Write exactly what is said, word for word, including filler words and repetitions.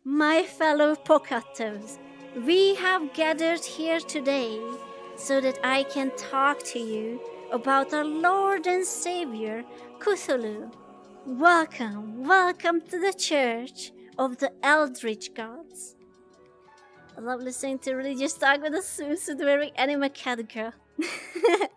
My fellow Pocattos, we have gathered here today so that I can talk to you about our Lord and Savior, Cthulhu. Welcome, welcome to the Church of the Eldritch Gods. I love listening to religious talk with a swimsuit wearing anime cat girl.